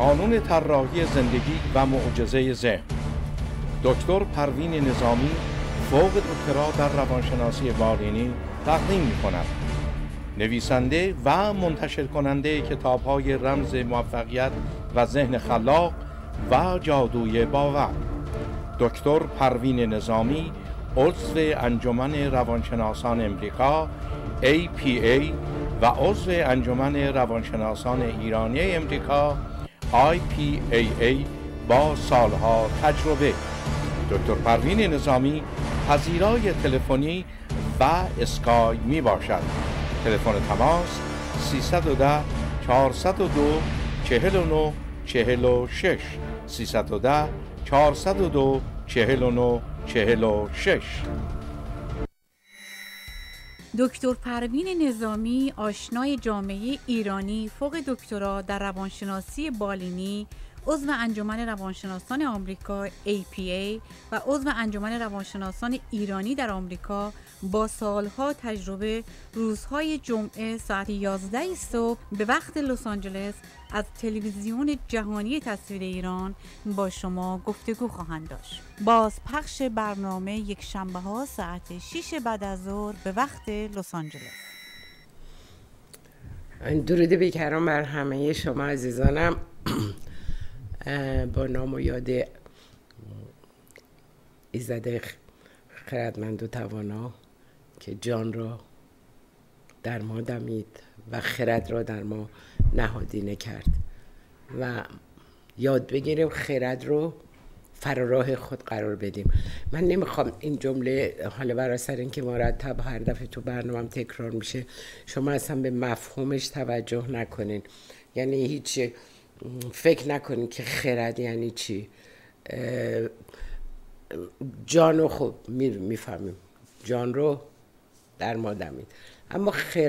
قانون طراحی زندگی و معجزه ذهن. دکتر پروین نظامی فوق دکترا در روانشناسی بالینی تقدیم می‌کند. نویسنده و منتشر کننده کتاب‌های رمز موفقیت و ذهن خلاق و جادوی باور. دکتر پروین نظامی عضو انجمن روانشناسان امریکا APA و عضو انجمن روانشناسان ایرانی امریکا IPAA با سالها تجربه. دکتر پروین نظامی پذیرای تلفنی و اسکای می باشد. تلفن تماس 310 402 49 46 310 402 49 46. دکتر پروین نظامی آشنای جامعه ایرانی فوق دکترا در روانشناسی بالینی، عضو انجمن روانشناسان آمریکا APA و عضو انجمن روانشناسان ایرانی در آمریکا با سالها تجربه، روزهای جمعه ساعت 11 صبح به وقت لس آنجلس از تلویزیون جهانی تصویر ایران با شما گفتگو خواهند داشت. بازپخش برنامه یک شنبه ها ساعت 6 بعد از ظهر به وقت لس آنجلس. درود بیکران بر همه شما عزیزانم. با نام و یاد ایزد خردمند و توانا که جان را در ما دمید و خرد را در ما نهادینه کرد و یاد بگیریم خرد رو فراراه خود قرار بدیم. من نمیخوام این جمله حالا برای سر این که مرتب هر دفعه تو برنامه‌ام تکرار میشه شما اصلا به مفهومش توجه نکنین، یعنی هیچ فکر نکنین که خرد یعنی چی. جان رو خب میفهمیم، جان رو در ما دمید، اما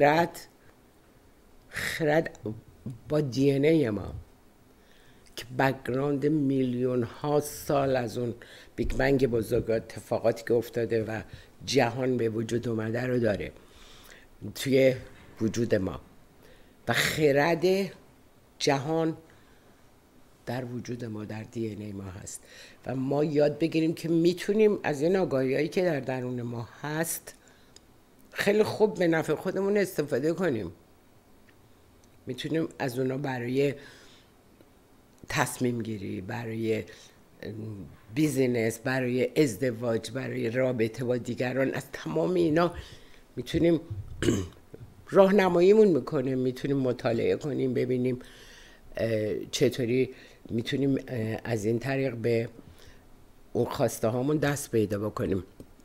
خرد با دی ان ای ما که بک‌گراند میلیون ها سال از اون بیگ بنگ بزرگ اتفاقاتی که افتاده و جهان به وجود اومده رو داره توی وجود ما و خرد جهان در وجود ما، در دی ان ای ما هست و ما یاد بگیریم که میتونیم از این آگاهی‌هایی که در درون ما هست خیلی خوب به نفع خودمون استفاده کنیم. میتونیم از اونا برای تصمیم گیری، برای بیزینس، برای ازدواج، برای رابطه با دیگران، از تمام اینا میتونیم راهنماییمون میکنه. میتونیم مطالعه کنیم ببینیم چطوری میتونیم از این طریق به اون خواسته هامون دست پیدا بکنیم.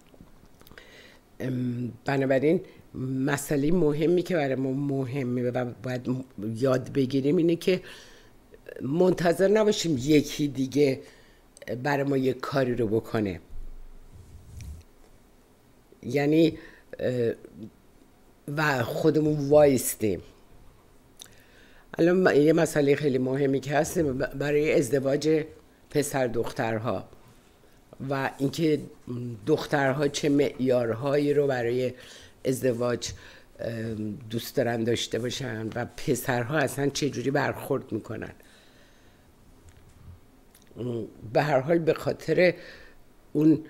بنابراین مسئله مهمی که برای ما مهمه و باید یاد بگیریم اینه که منتظر نباشیم یکی دیگه برای ما یک کاری رو بکنه، یعنی و خودمون وایستیم. الان یه مسئله خیلی مهمی که هست برای ازدواج پسر دخترها و اینکه دخترها چه معیارهایی رو برای ازدواج دوست دارن داشته باشن و پسرها اصلا چه جوری برخورد میکنن. به هر حال به خاطر اون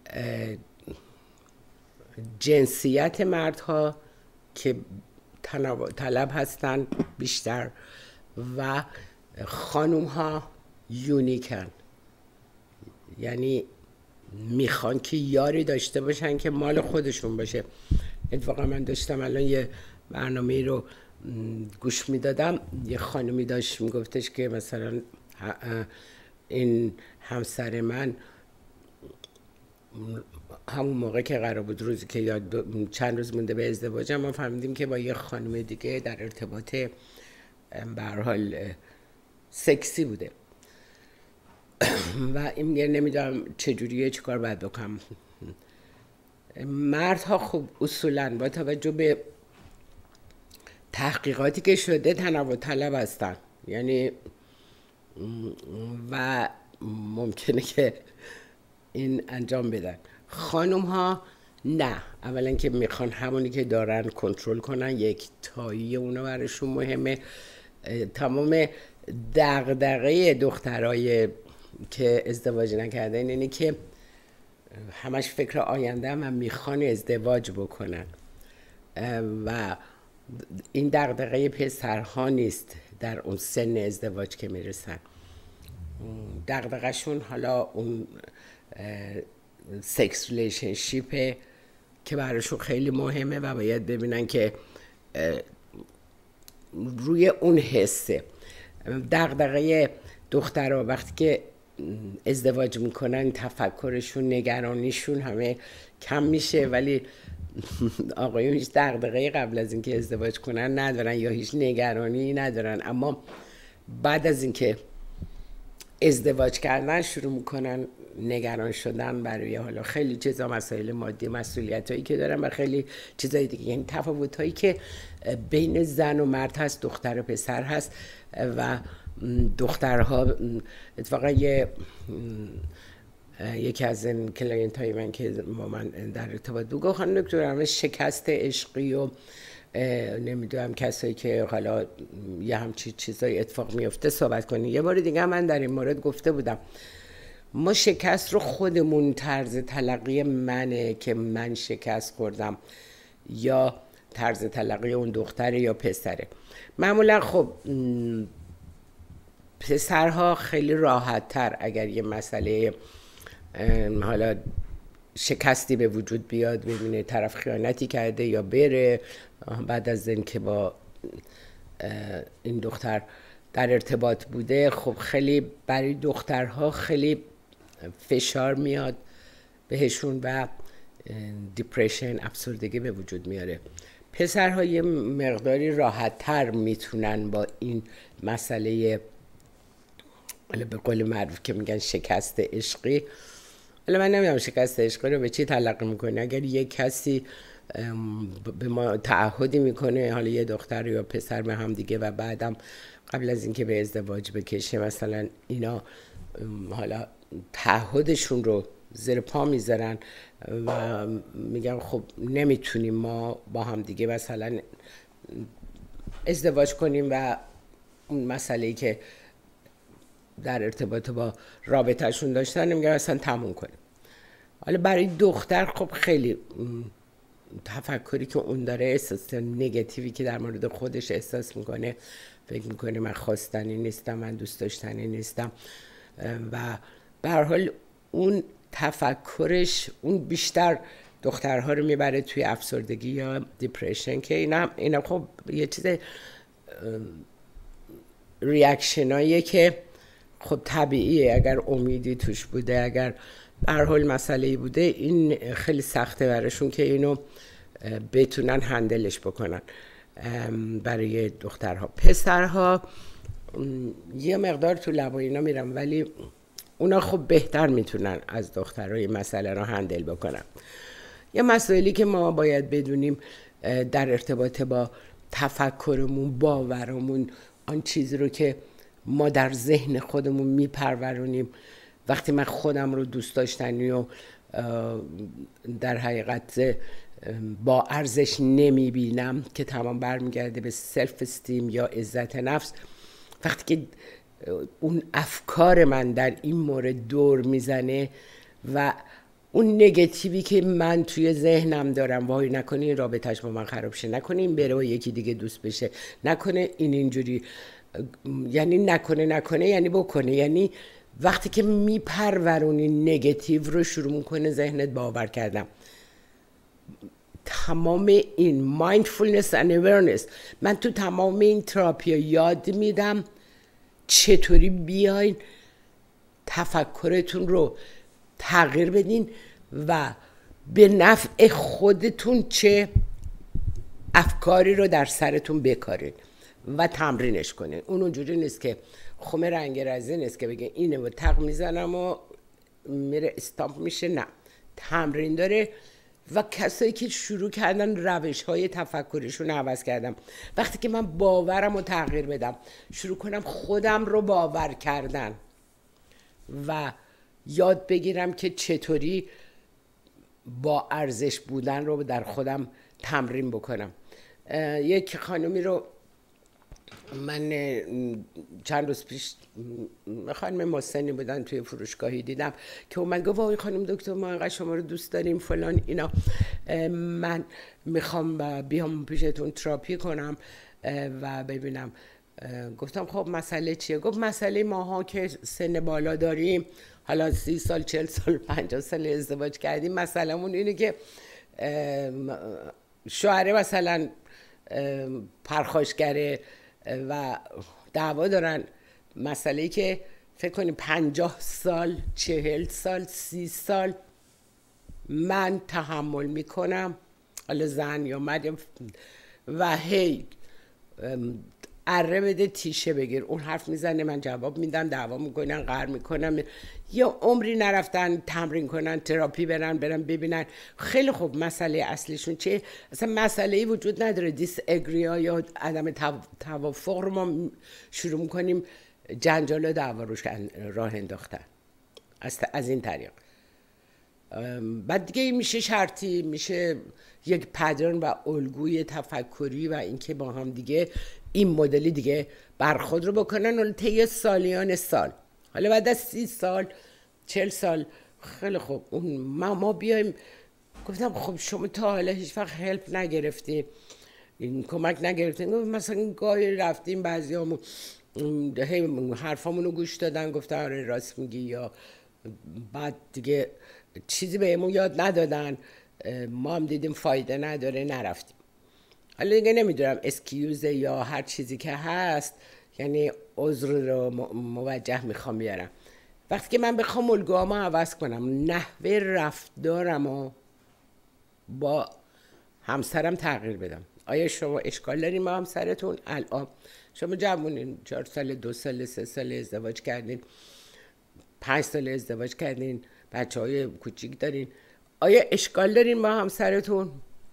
جنسیت مردها که طلب هستن بیشتر و خانوم ها یونیکن، یعنی میخوان که یاری داشته باشن که مال خودشون باشه. اتفاقا من داشتم الان یه برنامه رو گوش میدادم، یه خانومی داشت میگفتش که مثلا این همسر من همون موقع که قرار بود روزی که چند روز مونده به ازدواجم ما فهمیدیم که با یه خانم دیگه در ارتباط به هر حال سکسی بوده و این میگه نمیدونم چجوریه چیکار باید بکنم. مردها خب اصولاً با توجه به تحقیقاتی که شده تنوع طلب هستن، یعنی و ممکنه که این انجام بدن. خانوم ها نه، اولا که میخوان همونی که دارن کنترل کنن، یک تایی اونا برشون مهمه. تمام دغدغه دخترای که ازدواج نکردن اینه که همش فکر آینده هم میخوان ازدواج بکنن و این دغدغه پسرها نیست در اون سن ازدواج که میرسن. دغدغه‌شون حالا اون سکس ریلیشنشیپه که براشون خیلی مهمه و باید ببینن که روی اون حسه. دغدغه دخترها وقتی که ازدواج میکنن تفکرشون، نگرانیشون همه کم میشه، ولی آقایون هیچ دغدغه قبل از اینکه ازدواج کنن ندارن یا هیچ نگرانی ندارن، اما بعد از اینکه ازدواج کردن شروع میکنن نگران شدن برای حالا خیلی چیزا، مسائل مادی، مسئولیتایی که دارن و خیلی چیزای دیگه. یعنی تفاوتایی که بین زن و مرد هست، دختر و پسر هست و دخترها اتفاقا یکی از این کلاینت های من که با من در ارتباط بود گفت خانم دکتر همه شکست عشقی و نمیدونم کسایی که حالا یه همچی چیزای اتفاق میفته صحبت کنی. یه بار دیگه من در این مورد گفته بودم ما شکست رو خودمون، طرز تلقی منه که من شکست خوردم یا طرز تلقی اون دختره یا پسره. معمولا خب پسرها خیلی راحت تر اگر یه مسئله حالا شکستی به وجود بیاد، ببینه طرف خیانتی کرده یا بره بعد از این که با این دختر در ارتباط بوده، خب خیلی برای دخترها خیلی فشار میاد بهشون و دیپرشن، افسردگی به وجود میاره. پسرها یه مقداری راحت تر میتونن با این مسئله به قول معروف که میگن شکست عشقی. حالا من نمیدونم شکست عشقی رو به چی تلقی میکنه. اگر یه کسی به ما تعهدی میکنه، حالا یه دختر یا پسر به هم دیگه، و بعدم قبل از اینکه به ازدواج بکشه مثلا اینا حالا تعهدشون رو زیر پا میذارن و میگن خب نمیتونیم ما با هم دیگه مثلا ازدواج کنیم و اون مسئله‌ای که در ارتباط با رابطهشون داشتن نمیگن اصلا تموم کنیم. حالا برای دختر خب خیلی تفکری که اون داره، احساس نگاتیوی که در مورد خودش احساس میکنه، فکر میکنه من خواستنی نیستم، من دوست داشتنی نیستم و به هر حال اون تفکرش اون بیشتر دخترها رو میبره توی افسردگی یا دیپرشن که اینا خب یه چیز ریاکشناییه که خب طبیعیه. اگر امیدی توش بوده، اگر به هر حال مسئله‌ای بوده، این خیلی سخته براشون که اینو بتونن هندلش بکنن. برای دخترها، پسرها یه مقدار تو لبا اینا میرن ولی اونا خب بهتر میتونن از دخترها این مسئله رو هندل بکنن. یه مسئله که ما باید بدونیم در ارتباط با تفکرمون، باورمون، آن چیزی رو که ما در ذهن خودمون میپرورونیم. وقتی من خودم رو دوست داشتنی و در حقیقت با ارزش نمیبینم که تمام برمیگرده به سلف استیم یا عزت نفس، وقتی که اون افکار من در این مورد دور میزنه و اون نگاتیوی که من توی ذهنم دارم، وای نکنه این رابطهش با من خراب شه، نکنه این بره و یکی دیگه دوست بشه، نکنه این اینجوری، یعنی نکنه یعنی بکنه. یعنی وقتی که میپرورونی نگاتیو رو شروع میکنه ذهنت باور کردم. تمام این مایندفولنس and awareness من تو تمام این تراپی یاد میدم چطوری بیاین تفکرتون رو تغییر بدین و به نفع خودتون چه افکاری رو در سرتون بکارین و تمرینش کنین. اون اونجوری نیست که خمه رنگ رزی نیست که بگه اینه و تق میزنم و میره استامپ میشه. نه، تمرین داره و کسایی که شروع کردن روش های تفکرشون عوض کردم. وقتی که من باورم رو تغییر بدم، شروع کنم خودم رو باور کردن و یاد بگیرم که چطوری با ارزش بودن رو در خودم تمرین بکنم. یک خانومی رو من چند روز پیش خانم محسنی بودن توی فروشگاهی دیدم که اومد گفت وای خانم دکتر ما انقدر شما رو دوست داریم فلان اینا، من میخوام بیام پیشتون تراپی کنم و ببینم. گفتم خب مسئله چیه؟ گفت مسئله ماها که سن بالا داریم، حالا 30 سال 40 سال 50 سال ازدواج کردیم، مسئلهمون اینه که شوهره مثلا پرخاشگره و دعوا دارن، مسئله که فکر کنیم 50 سال 40 سال 30 سال من تحمل میکنم، حالا زن یا مرد، و هی اره بده تیشه بگیر، اون حرف میزنه من جواب میدم، دعوا میکنن، قهر میکنم، یا عمری نرفتن تمرین کنن، تراپی برن ببینن. خیلی خوب، مسئله اصلیشون چیه؟ اصلا مسئله‌ای وجود نداره، دیس اگریا یا عدم توافق رو ما شروع میکنیم جنجال و دعوا روش راه انداختن از این طریق. بعد دیگه میشه شرطی، میشه یک پدرن و الگوی تفکری و اینکه با هم دیگه این مدلی دیگه برخورد رو بکنن و طی سالیان سال. حالا بعد از 30 سال 40 سال خیلی خوب اون ما بیایم. گفتم خب شما تا حالا هیچ وقت هلپ نگرفتین، این کمک نگرفتین؟ گفت مثلا گاهی رفتیم بعضیامون حرفامون رو گوش دادن، گفتن آره راست میگی، یا بعد دیگه چیزی بهمون یاد ندادن، ما هم دیدیم فایده نداره نرفتیم. حالا دیگه نمیدونم اسکیوزه یا هر چیزی که هست، یعنی عذر رو موجه میخوام بیارم. وقتی که من بخوام الگوامو عوض کنم، نحوه رفتارم رو با همسرم تغییر بدم. آیا شما اشکال دارین با همسرتون؟ الان شما جوونین، 4 سال 2 سال 3 سال ازدواج کردین، 5 سال ازدواج کردین، بچه‌های کوچیک دارین، آیا اشکال دارین با همسرتون؟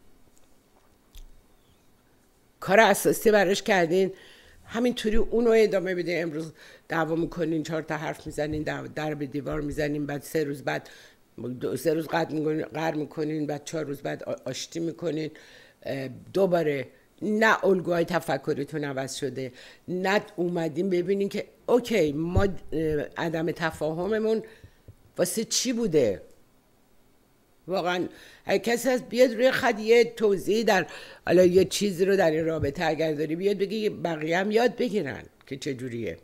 کار اساسی براش کردین؟ همینطوری اونو ادامه بده. امروز دعوا میکنین، 4 تا حرف میزنین، در به دیوار میزنین، بعد 3 روز بعد 3 روز قهر میکنین، بعد 4 روز بعد آشتی میکنین دوباره. نه الگوهای تفکریتون عوض شده، نه اومدین ببینین که اوکی ما عدم تفاهممون واسه چی بوده. واقعا هر کسی هست بیاد روی خط یه توضیح در حالا یه چیزی رو در این رابطه اگر داری بیاد بگی، بقیه هم یاد بگیرن که چجوریه.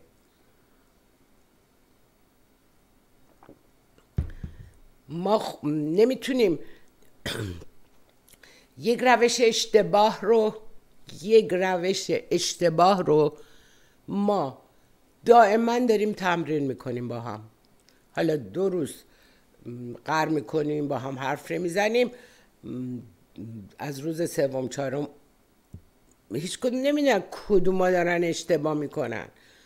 ما نمیتونیم یک روش اشتباه رو ما دائما داریم تمرین میکنیم با هم. حالا 2 روز قهر میکنیم، با هم حرف نمیزنیم، از روز 3م 4م هیچ کدوم نمیدونن کدوم ما دارن اشتباه میکنن،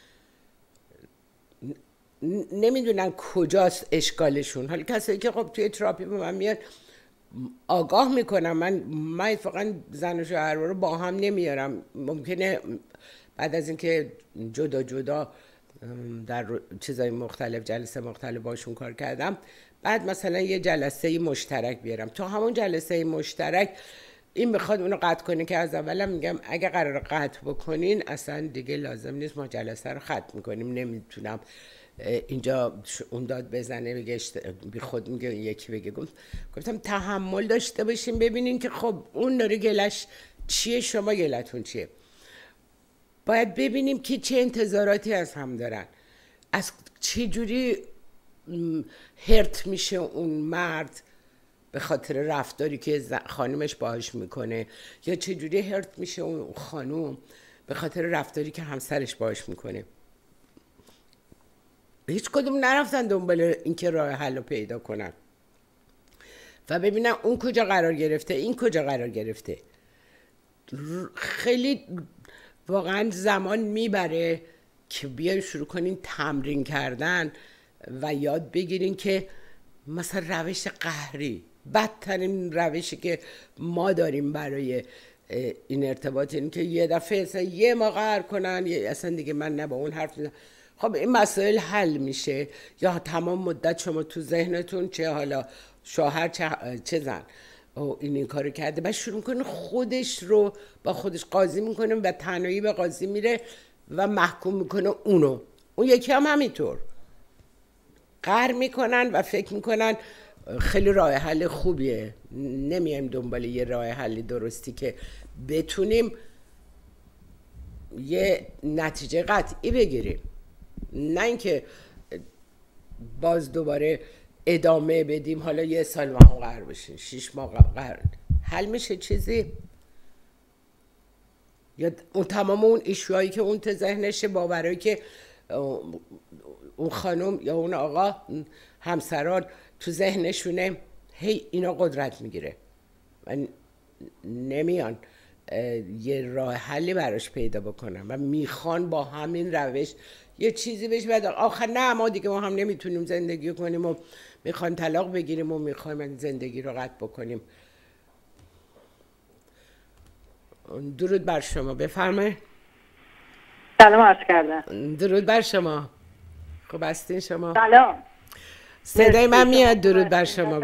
نمیدونن کجاست اشکالشون. حالا کسایی که خب توی تراپی با من میاد آگاه میکنم، من اتفاقا زن و شوهر رو با هم نمیارم. ممکنه بعد از اینکه جدا در چیزای مختلف، جلسه مختلف باشون کار کردم، بعد مثلا یه جلسه مشترک بیارم. تو همون جلسه مشترک این میخواد اونو قطع کنه که از اولم میگم اگه قرار قطع بکنین اصلا دیگه لازم نیست ما جلسه رو ختم میکنیم. نمیتونم اینجا اون داد بزنه بگه بی خود میگه یکی بگه. گفتم تحمل داشته باشیم ببینین که خب اون داره گلش چیه، شما گلتون چیه. باید ببینیم که چه انتظاراتی از هم دارن، از چه جوری هرت میشه اون مرد به خاطر رفتاری که خانمش باهاش میکنه، یا چه جوری هرت میشه اون خانم به خاطر رفتاری که همسرش باهاش میکنه. هیچ کدوم نرفتن دنبال اینکه راه حل رو پیدا کنن و ببینن اون کجا قرار گرفته، این کجا قرار گرفته. خیلی واقعا زمان میبره که بیایم شروع کنین تمرین کردن و یاد بگیرین که مثلا روش قهری، بدترین روشی که ما داریم برای این ارتباط، این که یه دفعه اصلا یه ما قهر کنن، اصلا دیگه من نه با اون حرف میزنم. خب این مسائل حل میشه، یا تمام مدت شما تو ذهنتون چه حالا شوهر چه زن این کارو کرده، بعد شروع کنه خودش رو با خودش قاضی میکنه و تنهایی به قاضی میره و محکوم میکنه اونو. اون یکی هم همینطور قهر میکنن و فکر میکنن خیلی راه حل خوبیه. نمیایم دنبال یه راه حل درستی که بتونیم یه نتیجه قطعی بگیریم، نه اینکه باز دوباره ادامه بدیم، حالا یه سال ما هم قهر بشین، 6 ماه قهر حل میشه چیزی؟ یا اون تمام اون ایشوهایی که اون تو ذهنشه، باورایی که اون خانم یا اون آقا همسران تو ذهنشونه، هی اینا قدرت میگیره و نمیان یه راه حلی براش پیدا بکنن و میخوان با همین روش یه چیزی بهش بدن. آخر نه ما دیگه ما هم نمیتونیم زندگی کنیم و میخوان طلاق بگیریم و میخوایم زندگی رو قطع بکنیم. درود بر شما، بفرمایید. سلام عرض کردم. درود بر شما. خب هستین شما؟ سلام. صدای من میاد؟ درود بر شما.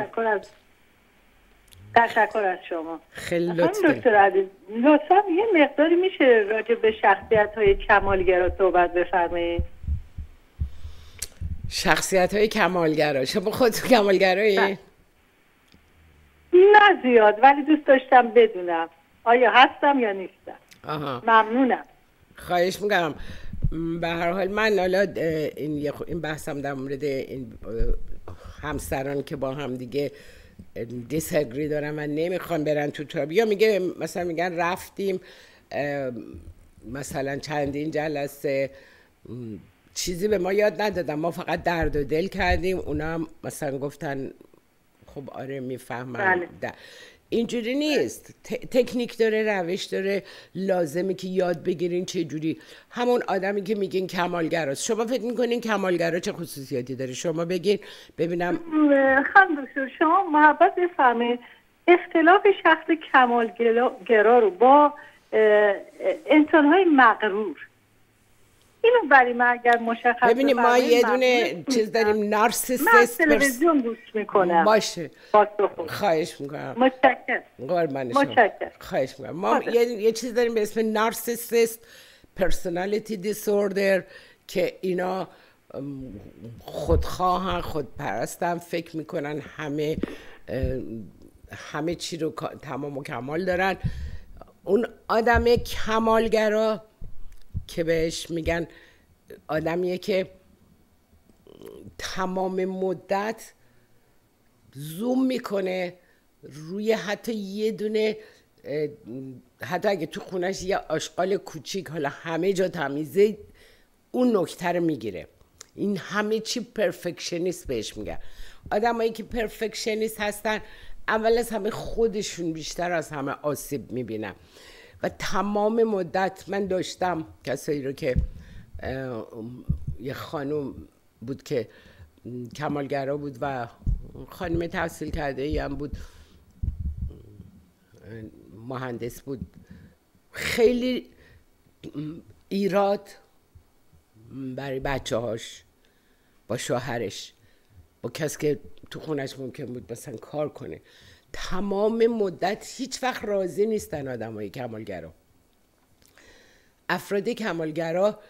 تشکر از شما. خیلی لطف دارید. دکتر عزیز لطفا یه مقداری میشه راجع به شخصیت‌های کمالگرا صحبت بفرمایید؟ شخصیت‌های کمالگرا، شما خودتون کمالگرایی؟ نه زیاد، ولی دوست داشتم بدونم آیا هستم یا نیستم. ممنونم. خواهش میکنم. به هر حال من حالا این بحثم در مورد این همسران که با هم دیگه دیسگری دارن و نمیخوان برن تو ترابی، یا میگه مثلا میگن رفتیم مثلا چندین جلسه چیزی به ما یاد ندادن، ما فقط درد و دل کردیم، اونا هم مثلا گفتن خب آره میفهمم. اینجوری نیست. تکنیک داره، روش داره، لازمه که یاد بگیرین چه جوری. همون آدمی که میگین کمالگراست، شما فکر میکنین کمالگرا چه خصوصیاتی داره؟ شما بگین ببینم. خانم دکتر شما محبت بفرمایید اختلاف شخص کمالگرا رو با انسان‌های مغرور، اینو برای من اگر مشخص ببینیم. ما یه دونه چیز داریم، نارسیسیست. من تلویزیون گوش میکنم. باشه خواهش میکنم. متشکرم. خواهش میکنم. ما یه چیز داریم به اسم نارسیسیست پرسونالیتی دیسوردر که اینا خودخواهن، خودپرستن، فکر میکنن همه چی رو تمام و کمال دارن. اون آدم کمالگرا که بهش میگن آدمیه که تمام مدت زوم میکنه روی حتی یه دونه، حتی اگه تو خونش یه آشغال کوچیک حالا همه جا تمیزه، اون نکته رو میگیره. این همه چی پرفکشنیست بهش میگن. آدمایی که پرفکشنیست هستن اول از همه خودشون بیشتر از همه آسیب میبینن و تمام مدت من داشتم کسایی رو که یه خانم بود که کمالگرا بود و خانم تحصیل کرده ای هم بود، مهندس بود، خیلی ایراد برای بچه هاش، با شوهرش، با کسی که تو خونش ممکن بود مثلا کار کنه، تمام مدت هیچ وقت راضی نیستن آدمای کمالگرا. افراد کمالگرا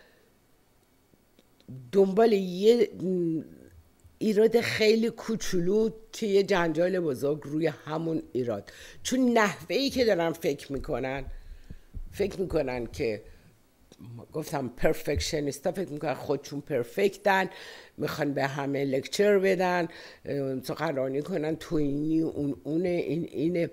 دنبال یه ایراد خیلی کوچولو که یه جنجال بزرگ روی همون ایراد، چون نحوهی که دارن فکر میکنن که گفتم پرفکشنیستا فکر میکنن خودشون پرفکتن، میخوان به همه لکچر بدن، سخنرانی کنن، تو اینی اونه اینه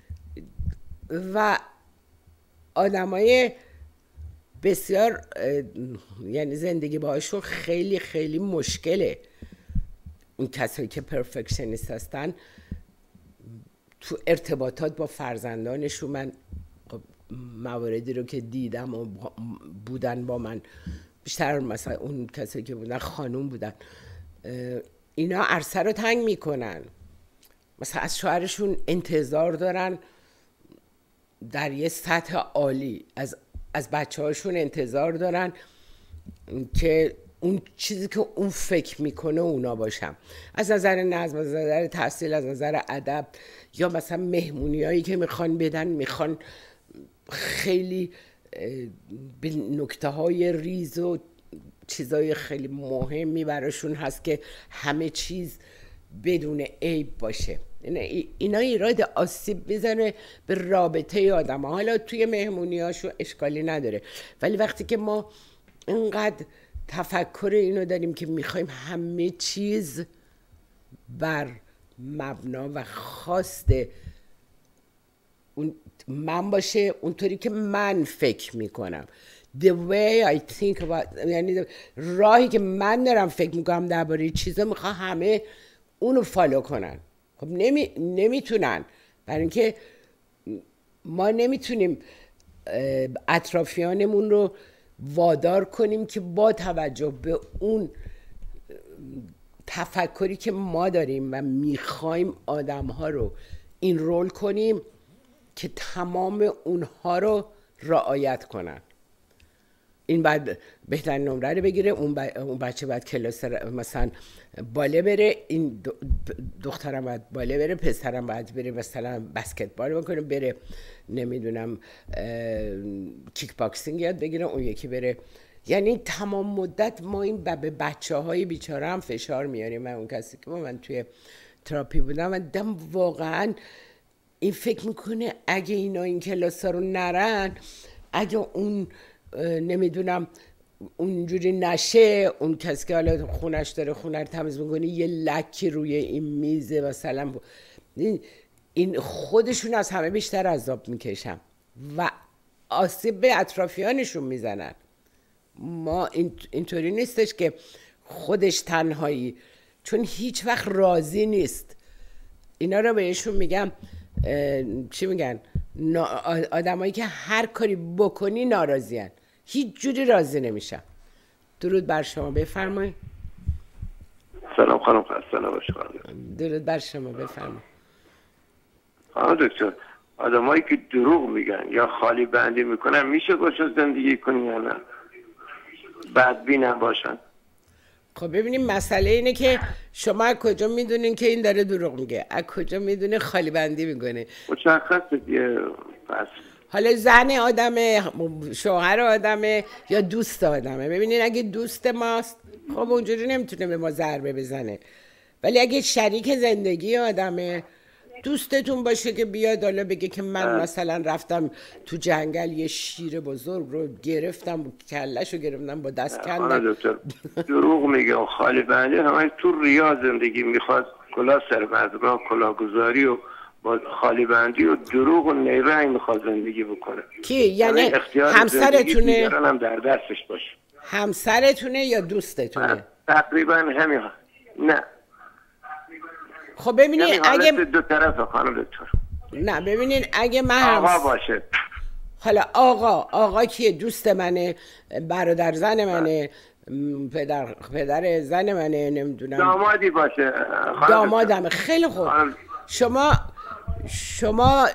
و آدمای بسیار، یعنی زندگی باهاشون خیلی خیلی مشکله. اون کسایی که پرفکشنیست هستن تو ارتباطات با فرزندانشون، من مواردی رو که دیدم و بودن با من، بیشتر مثلا اون کسایی که بودن خانوم بودن، اینا عرصه رو تنگ میکنن، مثلا از شوهرشون انتظار دارن در یه سطح عالی، از بچه هاشون انتظار دارن که اون چیزی که اون فکر میکنه اونا باشم، از نظر نظم، از نظر تحصیل، از نظر ادب، یا مثلا مهمونیایی که میخوان بدن، میخوان خیلی به نکته های ریز و چیزای خیلی مهمی براشون هست که همه چیز بدون عیب باشه. اینا ایراد آسیب میزنه به رابطه آدم ها. حالا توی مهمونی هاشو اشکالی نداره، ولی وقتی که ما اینقدر تفکر اینو داریم که میخوایم همه چیز بر مبنا و خواست اون من باشه، اونطوری که من فکر میکنم، the way I think about، یعنی راهی که من دارم فکر میکنم درباره چیزا، میخوام همه اونو فالو کنن. خب نمیتونن، برای اینکه ما نمیتونیم اطرافیانمون رو وادار کنیم که با توجه به اون تفکری که ما داریم و میخوایم آدم‌ها رو این رول کنیم که تمام اونها رو رعایت کنن. این بعد بهترین نمره رو بگیره، اون بچه باید کلاس مثلا باله بره، این دخترم باید باله بره، پسرم باید بره مثلا بسکتبال بکنه، بره نمیدونم کیک باکسینگ یاد بگیره، اون یکی بره. یعنی تمام مدت ما این به بچه های بیچاره هم فشار میاریم. و اون کسی که من توی تراپی بودم و دیدم واقعا این فکر میکنه اگه اینا این کلاس ها رو نرن، اگه اون نمیدونم اونجوری نشه، اون کسی که حالا خونش داره خونه رو تمیز میکنه یه لکی روی این میزه مثلا، این خودشون از همه بیشتر عذاب میکشن و آسیب به اطرافیانشون میزنن. ما اینطوری نیستش که خودش تنهایی، چون هیچ وقت راضی نیست. اینا رو بهشون میگم چی میگن، آدمایی که هر کاری بکنی ناراضیان، هیچ جوری راضی نمیشن. درود بر شما، بفرمایید. سلام خانم، خسته نباشید. درود بر شما، بفرمایید. خانم دکتر، آدمایی که دروغ میگن یا خالی بندی میکنن میشه باشون زندگی کنی یا نه؟ بدبین باشن؟ خب ببینیم مسئله اینه که شما از کجا میدونین که این داره دروغ میگه؟ از کجا میدونه خالی بندی میکنه؟ مشخصه دیگه. پس حالا زن آدمه، شوهر آدمه، یا دوست آدمه. ببینین اگه دوست ماست خب اونجوری نمیتونه به ما ضربه بزنه، ولی اگه شریک زندگی آدمه، دوستتون باشه که بیاد حالا بگه که من مثلا رفتم تو جنگل یه شیر بزرگ رو گرفتم، کلش رو گرفتم با دست کندم. دکتر دروغ میگه و خالی بندی همه تو ریا زندگی میخواد، کلا سرمزرا، کلاهگذاری و با خالی بندی و دروغ و نیرنگ میخواد زندگی بکنه. کی؟ یعنی همسرتونه؟ هم در دستش باشه. همسرتونه یا دوستتونه؟ تقریبا همین. نه خب ببینید اگه دو طرف خانم دکتر. نه ببینید اگه من آقا باشه، حالا آقا کیه؟ دوست منه، برادر زن منه، پدر زن منه، نمیدونم دامادی باشه، دامادمه. خیلی خوب. شما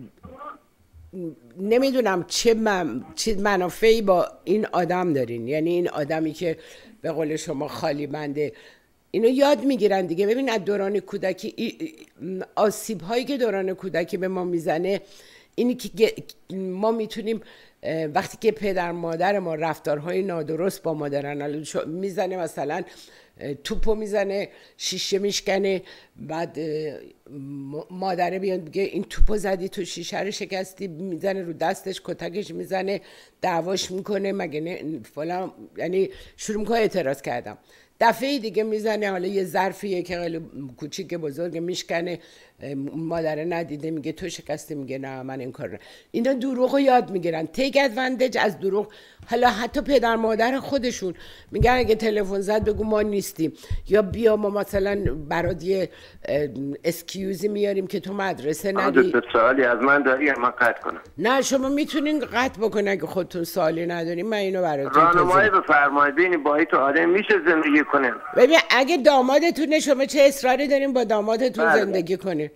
نمیدونم چه منافعی با این آدم دارین، یعنی این آدمی که به قول شما خالی بنده. اینو یاد میگیرن دیگه. ببین از دوران کودکی آسیب هایی که دوران کودکی به ما میزنه اینی که ما میتونیم وقتی که پدر مادر ما رفتارهای نادرست با ما دارن، میزنه مثلا توپو میزنه، شیشه میشکنه، بعد مادره بیاد بگه این توپو زدی تو شیشه رو شکستی، میزنه رو دستش، کتکش میزنه، دعواش میکنه، مگه نه فلان، یعنی شروع میکنه اعتراض کردم. دفعه دیگه میزنه حالا یه ظرفیه که خیلی کوچیک بزرگ میشکنه، مادره ندیده میگه تو شکسته، میگه نه من این کار رو. اینا دروغ رو یاد میگیرن، تیک ادوانتج از دروغ. حالا حتی پدر مادر خودشون میگن اگه تلفن زد بگو ما نیستیم، یا بیا ما مثلا برات یه اسکیوزی میاریم که تو مدرسه ندی. سوالی از من داری من قطع کنم؟ نه شما میتونین قطع بکنین اگه خودتون سوالی ندارین، من اینو براتون راهنمایی بفرمایید. ببین با این تو آدم میشه زندگی کنه؟ ببین اگه دامادتونه شما چه اصراری دارین با دامادتون زندگی کنین؟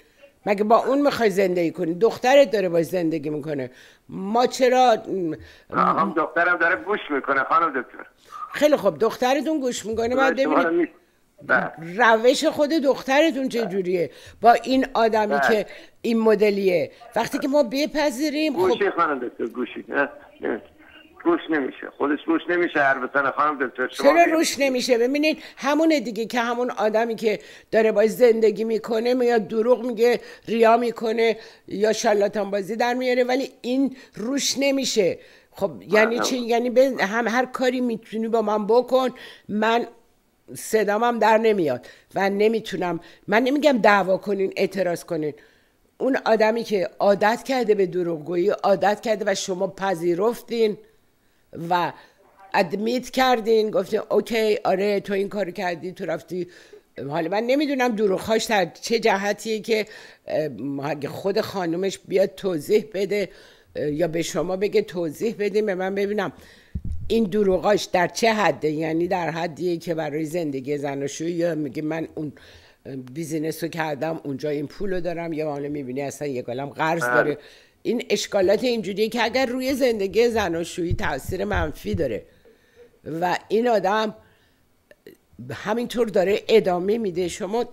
مگه با اون میخوای زندگی کنی؟ دخترت داره باش زندگی میکنه. ما چرا هم دخترم داره گوش میکنه خانم دکتر. خیلی خب دخترتون گوش میکنه، بعد ببینید روش خود دخترتون چجوریه با این آدمی که این مدلیه. وقتی که ما بپذیریم گوشی خانم دکتر گوشی روش نمیشه، خودش روش نمیشه هر بسن خانم دکتر. چرا روش نمیشه؟ ببینید همونه دیگه که همون آدمی که داره باش زندگی میکنه میاد دروغ میگه، ریا میکنه یا شالاتان بازی در میاره، ولی این روش نمیشه. خب یعنی چی؟ یعنی هم هر کاری میتونی با من بکن، من صدامم در نمیاد و نمیتونم. من نمیگم دعوا کنین، اعتراض کنین. اون آدمی که عادت کرده به دروغگویی، عادت کرده و شما پذیرفتین و ادمیت کردین، گفتین اوکی آره تو این کارو کردی، تو رفتی. حالا من نمیدونم دروغهاش در چه جهتیه که اگه خود خانومش بیاد توضیح بده یا به شما بگه توضیح بدین به من ببینم این دروغاش در چه حده. یعنی در حدیه که برای زندگی زناشویی، یا میگه من اون بیزینس رو کردم اونجا این پولو دارم، یا حالا میبینی اصلا یک عالم قرض داره. این اشکالات اینجوریه که اگر روی زندگی زناشویی تاثیر منفی داره و این آدم همینطور داره ادامه میده، شما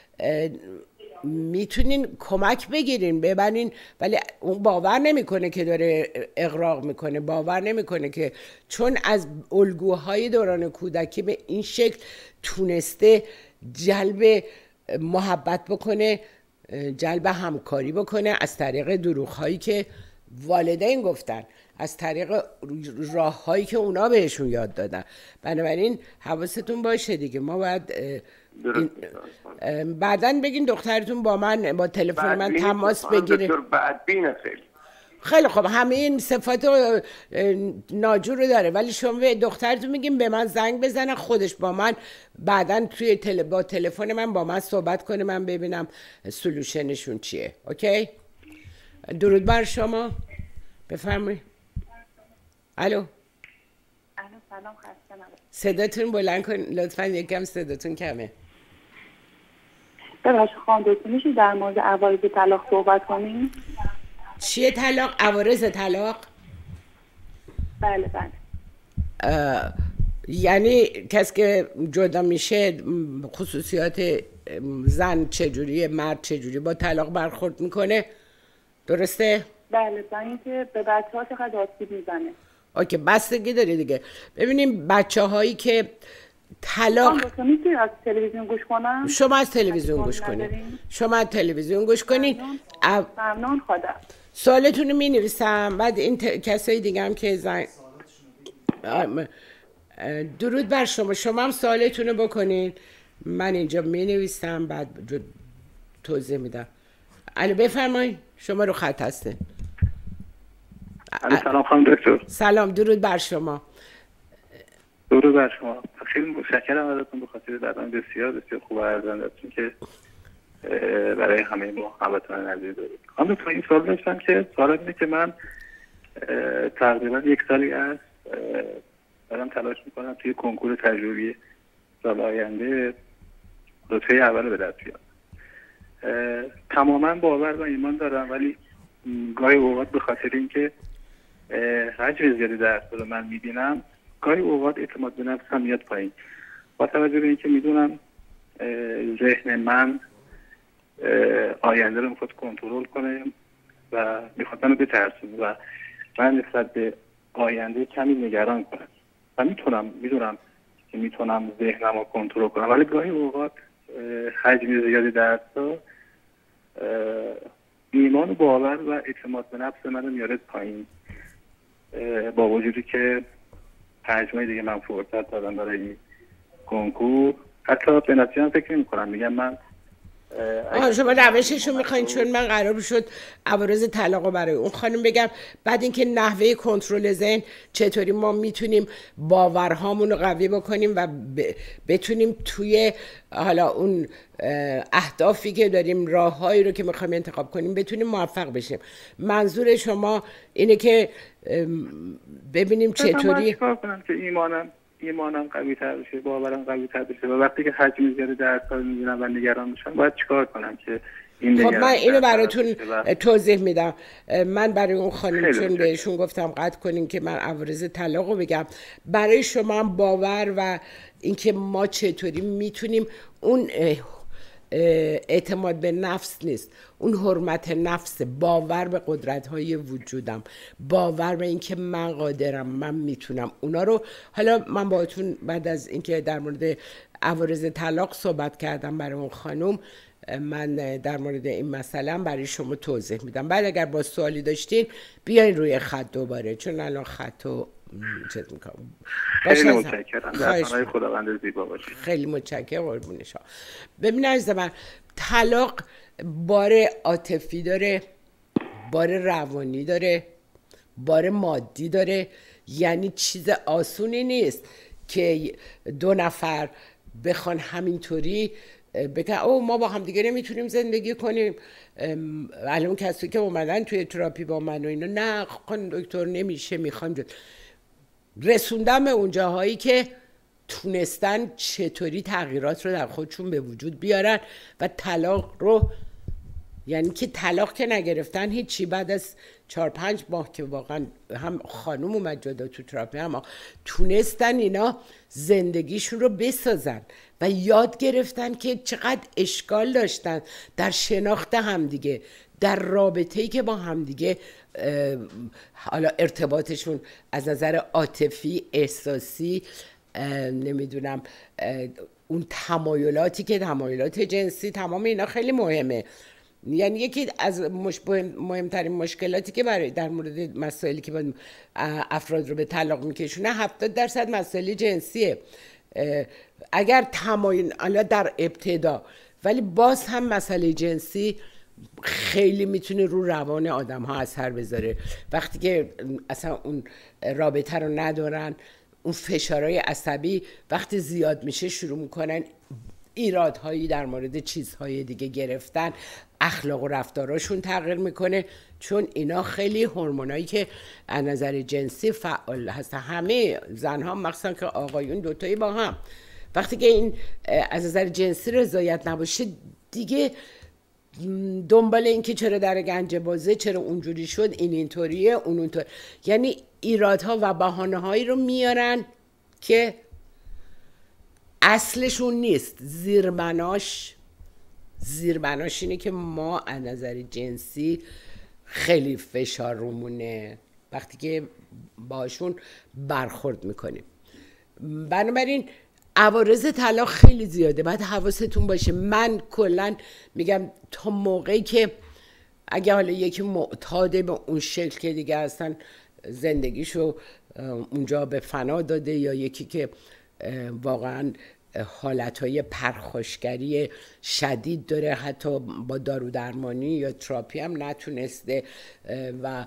میتونین کمک بگیرین ببرین، ولی اون باور نمیکنه که داره اغراق میکنه، باور نمیکنه که چون از الگوهای دوران کودکی به این شکل تونسته جلب محبت بکنه، جلب همکاری بکنه از طریق دروغ‌هایی که والدین گفتن، از طریق راه‌هایی که اونا بهشون یاد دادن. بنابراین حواستون باشه دیگه. ما باید بعداً بگین دخترتون با من با تلفن من تماس بگیره. خیلی خب همه این صفات ناجور رو داره، ولی شما به دخترتون میگیم به من زنگ بزنه، خودش با من بعداً توی با تلفن من با من صحبت کنه، من ببینم سولوشنشون چیه. اوکی؟ درود بر شما، بفرمایید. الو سلام، خسته نباشید. صداتون بلند کن لطفاً، یکم صداتون کمه. ببخشید خانم دکتر میشه در مورد عوارض طلاق صحبت کنیم؟ چیه طلاق؟ عوارض طلاق؟ بله. یعنی کسی که جدا میشه خصوصیات زن چجوریه، مرد چجوری با طلاق برخورد میکنه، درسته؟ بله، زنی که به بچه ها چقدر آسیب میزنه. اوکی، بستگی داره دیگه. ببینیم بچه هایی که طلاق میتونی از تلویزیون گوش کنم؟ شما از تلویزیون گوش کنین. ممنون خدا. سوالتون رو می نویسم، بعد این کسایی دیگه هم که درود بر شما، شما هم سوالتون رو بکنین، من اینجا می نویسم بعد توضیح میدم. الو بفرمایید، شما رو خط هستین. سلام خانم دکتر. سلام، درود بر شما. درود بر شما. خیلی متشکرم ازتون به خاطر برنامه بسیار بسیار خوب و ارزنده‌تون که برای همه ما هموطنان عزیز دارید. خانم دکتر این سوال داشتم که سوال اینه که من تقریبا 1 سالی است دارم تلاش میکنم توی کنکور تجربی سال آینده رتبه اول به دست بیارم. تماما باور و ایمان دارم، ولی گاهی اوقات به خاطر اینکه حجم زیادی درس رو من میبینم، گاهی اوقات اعتماد به نفسم میاد پایین. با توجه به اینکه میدونم ذهن من آینده رو میخواد کنترل کنه و میخواد منو بترسونه و من نسبت به آینده کمی نگران کنم و میدونم که میتونم ذهنم رو کنترل کنم، ولی گاهی اوقات حجم زیادی درس‌ها ایمان و باور و اعتماد به نفس منو میاره پایین، با وجودی که 5 ماه دیگه من فرصت دادم برای این کنکور. حتی به نتیجه هم فکر نمی‌کنم، میگم من شما روششو میخواین، چون من قرار شد عوارض طلاق رو برای اون خانم بگم، بعد اینکه نحوه کنترل ذهن چطوری ما میتونیم باورهامون رو قوی بکنیم و بتونیم توی حالا اون اهدافی که داریم، راههایی رو که میخوایم انتخاب کنیم بتونیم موفق بشیم. منظور شما اینه که ببینیم چطوری که ایمانم قوی تر بشه، باورم قوی تر بشه، و وقتی که حجم زیاد درس ها رو میگیرم و نگران میشم باید چیکار کنم که خب من اینو براتون توضیح میدم. من برای اون خانم چون بهشون گفتم قطع کنین که من عوارض طلاق رو بگم، برای شما هم باور و اینکه ما چطوری میتونیم اون اعتماد به نفس نیست، اون حرمت نفس، باور به قدرت‌های وجودم، باور به اینکه من قادرم، من میتونم اونا رو. حالا من باهاتون بعد از اینکه در مورد عوارض طلاق صحبت کردم برای اون خانم، من در مورد این مسئله برای شما توضیح میدم. بعد اگر با سوالی داشتین بیاین روی خط دوباره، چون الان خطو چت میکنم. خیلی متشکرم. در خداوند زیبا باشید. خیلی متشکرم قربون شما. ببین عزیز من، طلاق بار عاطفی داره، بار روانی داره، بار مادی داره. یعنی چیز آسونی نیست که دو نفر بخوان همینطوری بگن او ما با هم دیگه نمیتونیم زندگی کنیم. الان کسی که اومدن توی تراپی با من و اینا، نه خانم دکتر نمیشه، میخوام رسوندم به اون جاهایی که تونستن چطوری تغییرات رو در خودشون به وجود بیارن و طلاق رو، یعنی که طلاق که نگرفتن هیچی، بعد از 4-5 ماه که واقعا هم خانم اومد جدا تو تراپی، هم تونستن اینا زندگیشون رو بسازن و یاد گرفتن که چقدر اشکال داشتن در شناخت همدیگه، در رابطه‌ای که با همدیگه، حالا ارتباطشون از نظر عاطفی، احساسی، نمیدونم اون تمایلاتی که تمایلات جنسی، تمام اینا خیلی مهمه. یعنی یکی از مهمترین مشکلاتی که برای در مورد مسائلی که با افراد رو به طلاق میکشونه 70% مسائل جنسیه. اگر تمایل در ابتدا، ولی باز هم مسئله جنسی خیلی میتونه رو روان آدم ها اثر بذاره. وقتی که اصلا اون رابطه رو ندارن، اون فشارهای عصبی وقتی زیاد میشه شروع میکنن ایرادهایی در مورد چیزهای دیگه گرفتن، اخلاق و رفتاراشون تغییر میکنه، چون اینا خیلی هورمونایی که از نظر جنسی فعال هست. همه زنها مخصوصا که آقایون دوتایی با هم، وقتی که این از نظر جنسی رضایت نباشه دیگه دنبال این که چرا در گنج بازه، چرا اونجوری شد، این اینطوریه، اون اونطور، یعنی ایرادها و بهانه‌هایی رو میارن که اصلشون نیست. زیربناش اینه که ما از نظر جنسی خیلی فشار رومونه وقتی که باشون برخورد میکنیم. بنابراین عوارض طلاق خیلی زیاده، باید حواستون باشه. من کلا میگم تا موقعی که اگه حالا یکی معتاده به اون شکل که دیگه اصلا زندگیشو اونجا به فنا داده، یا یکی که واقعا حالتهای پرخاشگری شدید داره، حتی با دارو درمانی یا تراپی هم نتونسته و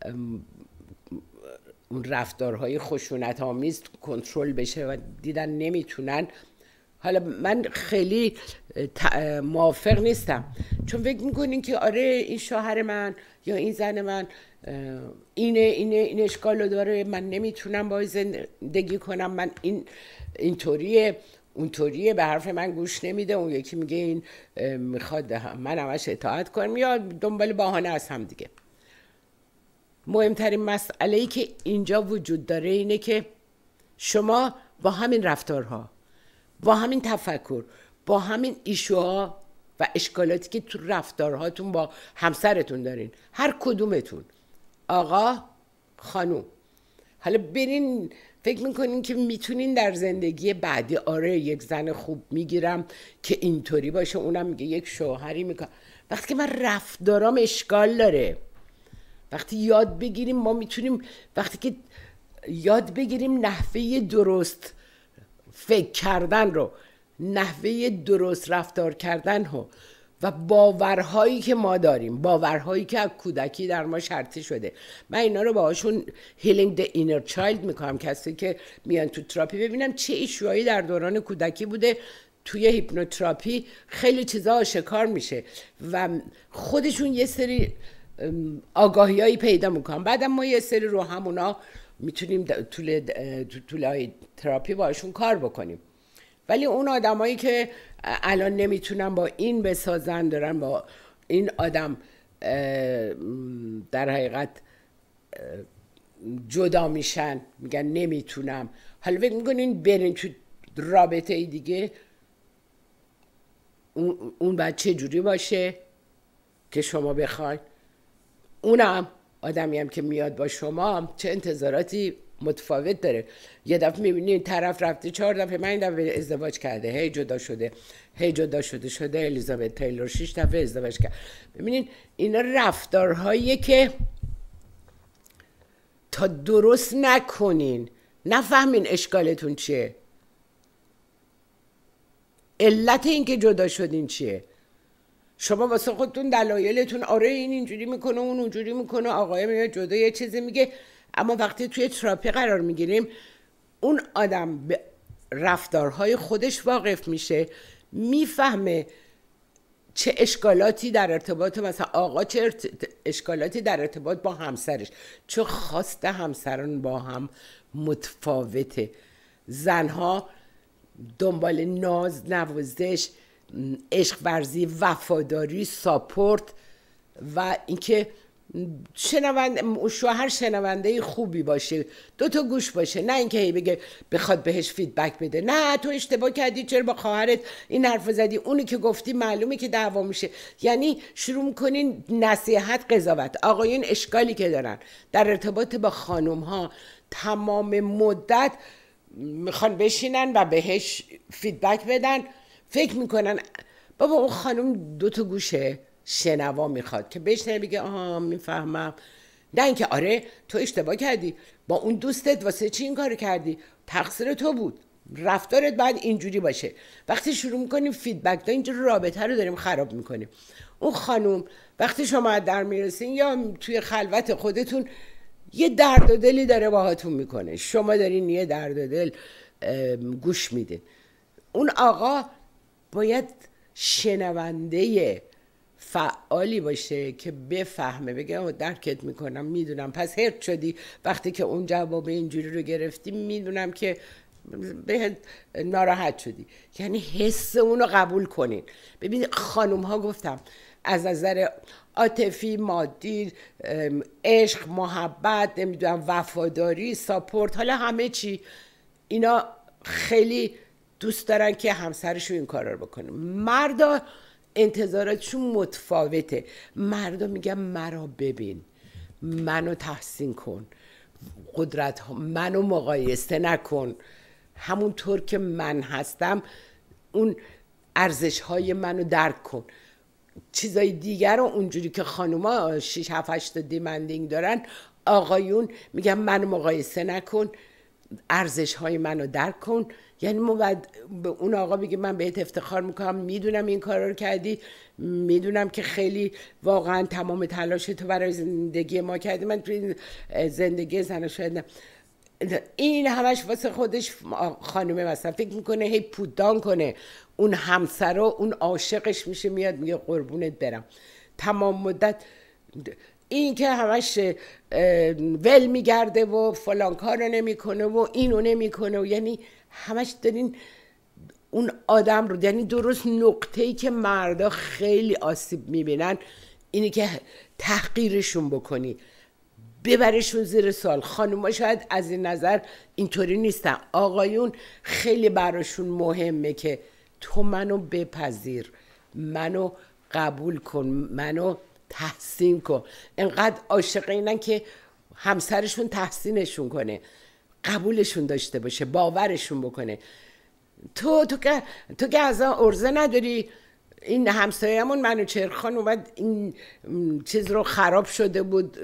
اون رفتارهای خشونت آمیز کنترل بشه و دیدن نمیتونن. حالا من خیلی موافق نیستم، چون فکر میکنین که آره این شوهر من یا این زن من این اشکالو داره، من نمیتونم باهاش زندگی کنم، من اینطوریه اونطوریه، به حرف من گوش نمیده، اون یکی میگه این میخواد من همش اطاعت کنم، یا دنبال بهانه از هم دیگه. مهمترین مسئله‌ای که اینجا وجود داره اینه که شما با همین رفتارها، با همین تفکر، با همین ایشوها و اشکالاتی که تو رفتارهاتون با همسرتون دارین، هر کدومتون، آقا خانوم، حالا برین فکر میکنین که میتونین در زندگی بعدی آره یک زن خوب میگیرم که اینطوری باشه، اونم میگه یک شوهری میکنم. وقتی که من رفتارام اشکال داره، وقتی یاد بگیریم، ما میتونیم وقتی که یاد بگیریم نحوه درست فکر کردن رو، نحوه درست رفتار کردن رو و باورهایی که ما داریم، باورهایی که از کودکی در ما شرطی شده. من اینا رو باهاشون healing the inner child میکنم. کسی که میان تو تراپی ببینم چه ایشوهایی در دوران کودکی بوده، توی هیپنوتراپی خیلی چیزا آشکار میشه و خودشون یه سری آگاهیایی پیدا میکنن. بعدم ما یه سری رو همونا میتونیم طول تراپی باشون کار بکنیم. ولی اون آدمایی که الان نمیتونن با این بسازن، دارن با این آدم در حقیقت جدا میشن، میگن نمیتونم، حالا فکر میکنین برین تو رابطه ای دیگه، اون باید چه جوری باشه که شما بخواین؟ اونم آدمی هم که میاد با شما چه انتظاراتی متفاوت داره. یه دفعه میبینین طرف رفته 4 دفعه، من این دفعه ازدواج کرده، هی جدا شده، هی جدا شده. الیزابت تیلور 6 دفعه ازدواج کرد. ببینین اینا رفتارهاییه که تا درست نکنین، نفهمین اشکالتون چیه، علت این که جدا شدین چیه. شما واسه خودتون دلایلتون آره این اینجوری میکنه، اون اونجوری میکنه، آقای میاد جدا یه چیزی میگه، اما وقتی توی تراپی قرار میگیریم اون آدم به رفتارهای خودش واقف میشه، میفهمه چه اشکالاتی در ارتباط، مثلا آقا چه اشکالاتی در ارتباط با همسرش، چه خواست همسران با هم متفاوته. زنها دنبال ناز، نوازش، عشق ورزی، وفاداری، ساپورت و اینکه شوهر شنونده خوبی باشه، 2 تا گوش باشه، نه اینکه هی بگه بخواد بهش فیدبک بده، نه تو اشتباه کردی، چرا با خواهرت این حرف زدی، اونی که گفتی معلومه که دعوا میشه. یعنی شروع میکنین نصیحت، قضاوت. آقایون اشکالی که دارن در ارتباط با خانم ها، تمام مدت میخوان بشینن و بهش فیدبک بدن، فکر میکنن بابا اون خانم 2 تا گوشه شنوا میخواد که بشنوه بگه آها میفهمم، نه اینکه آره تو اشتباه کردی، با اون دوستت واسه چی این کارو کردی، تقصیر تو بود، رفتارت باید اینجوری باشه. وقتی شروع میکنیم فیدبک دادن، اینجا رابطه رو داریم خراب میکنیم. اون خانم وقتی شما در میرسین یا توی خلوت خودتون یه درد و دلی داره باهاتون میکنه، شما دارین یه درد و دل گوش میدین، اون آقا باید شنونده فعالی باشه که بفهمه، بگه درکت میکنم، میدونم، پس هرت شدی وقتی که اون جواب اینجوری رو گرفتی، میدونم که بهت ناراحت شدی. یعنی حس اونو قبول کنین. ببینید خانوم ها گفتم از نظر عاطفی، مادی، عشق، محبت، نمیدونم وفاداری، ساپورت، حالا همه چی، اینا خیلی دوست دارن که همسرشون این کارا رو بکنه. مردا انتظاراتشون متفاوته. مردا میگن مرا ببین، منو تحسین کن، قدرت ها منو مقایسه نکن، همونطور که من هستم اون ارزش های منو درک کن. چیزای دیگر رو اونجوری که خانوما 6 7 8 دیمندینگ دارن، آقایون میگن منو مقایسه نکن، ارزش های منو درک کن. یعنی ما باید به اون آقا بگیم من بهت افتخار میکنم، میدونم این کارا رو کردی، میدونم که خیلی واقعا تمام تلاش تو برای زندگی ما کردی، من توی زندگی زن شاید این همش واسه خودش خانومه مثلا فکر میکنه هی پودان کنه اون همسر رو، اون عاشقش میشه، میاد میگه قربونت برم، تمام مدت این که همش ول میگرده و فلان کار رو نمیکنه و اینو نمیکنه و یعنی همش دارین اون آدم رو، یعنی درست نقطه‌ای که مردا خیلی آسیب میبینن اینی که تحقیرشون بکنی، ببرشون زیر سوال. خانوما شاید از این نظر اینطوری نیستن، آقایون خیلی براشون مهمه که تو منو بپذیر، منو قبول کن، منو تحسین کن. انقدر عاشق اینن که همسرشون تحسینشون کنه، قبولشون داشته باشه، باورشون بکنه. تو که از ارزه نداری. این همسایه‌مون منوچهرخان اومد این چیز رو خراب شده بود،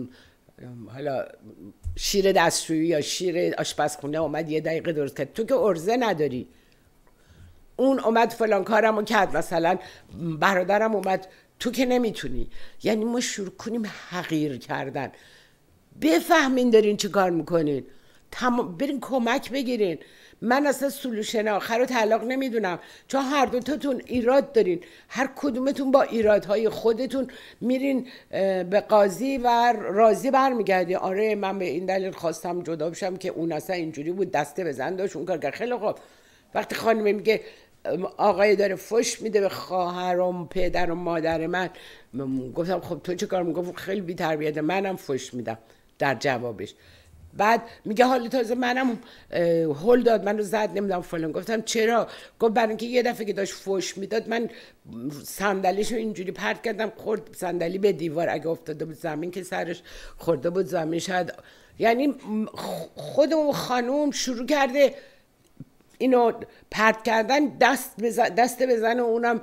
حالا شیر دستشویی یا شیر آشپزخونه اومد یه دقیقه درست کرد، تو که ارزه نداری. اون اومد فلان کارمو کرد، مثلا برادرم اومد، تو که نمیتونی. یعنی ما شروع کنیم حقیر کردن. بفهمین دارین چی کار میکنین، برین کمک بگیرین. من اصلا سلوشن آخر رو طلاق نمیدونم، چون هر دوتاتون ایراد دارین، هر کدومتون با ایرادهای خودتون میرین به قاضی و راضی برمیگردی. آره من به این دلیل خواستم جدا بشم که اون اصلا اینجوری بود، دسته بزن داشت اون کار کرد. خیلی خوب. وقتی خانم میگه آقای داره فحش میده به خواهرم، پدر و مادر من. گفتم خب تو چه کار؟ میگفت خیلی بی تربیته، منم فحش میدم در جوابش. بعد میگه حالا تازه منم هول داد، منو زد، نمیدونم فلان. گفتم چرا؟ گفت برای اینکه یه دفعه که داشت فحش میداد من صندلیشو اینجوری پرت کردم، خورد صندلی به دیوار، اگه افتاده بود زمین که سرش خورده بود زمین شاید. یعنی خود اون خانوم شروع کرده اینو پرت کردن، دست بزن و اونم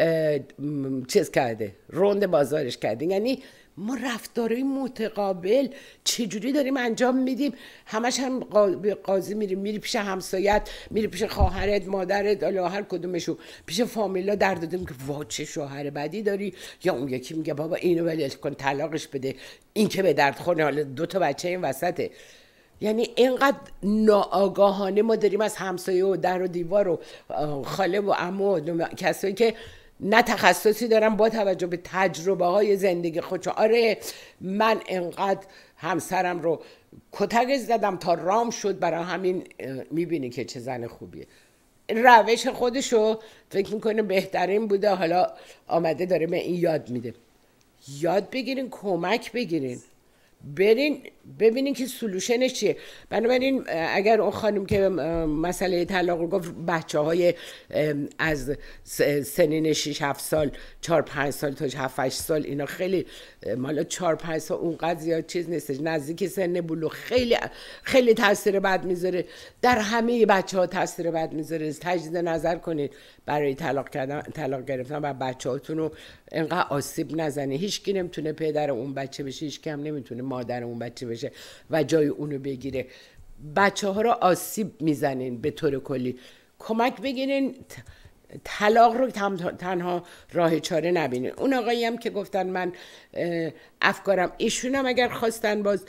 چیز کرده، روند بازارش کرده. یعنی ما رفتارهای متقابل چجوری داریم انجام میدیم؟ همش هم قاضی میری پیش همسایت، میری پیش خواهرت، مادرت، حالا هر کدومشون، پیش فامیلا در دادیم که وا چه شوهر بدی داری، یا اون یکی میگه بابا اینو ول کن طلاقش بده، این که به درد خونه، حالا 2 تا بچه این وسطه. یعنی اینقدر ناآگاهانه ما داریم از همسایه و در و دیوار و خاله و عمو و کسایی که نه تخصصی دارن با توجه به تجربه های زندگی خودشون. آره من اینقدر همسرم رو کتک زدم تا رام شد، برای همین میبینی که چه زن خوبیه. روش خودشو فکر میکنه بهترین بوده، حالا آمده داره به این یاد میده. یاد بگیرین، کمک بگیرین، برین ببینین که سلوشنش چیه. بنابراین اگر اون خانم که مسئله طلاق رو گفت، بچه‌های از سنین 6-7 سال 4-5 سال تا 7-8 سال، اینا خیلی مالا 4-5 سال اونقدر زیاد چیز نیستش، نزدیک سن بلوغ، خیلی خیلی تاثیر بد میذاره در همه بچه‌ها، تاثیر بد میذاره. تجدید نظر کنید برای طلاق گرفتن و بچه‌هاتون رو اینقدر آسیب نزنه. هیچ کی نمیتونه پدر اون بچه بشه، هیچ کی هم نمیتونه مادر اون بچه بشه و جای اونو بگیره. بچه‌ها رو آسیب میزنین به طور کلی. کمک بگیرین، طلاق رو تنها راه چاره نبینین. اون آقایی هم که گفتن من افکارم، ایشون هم اگر خواستن باز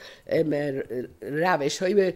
روش‌های به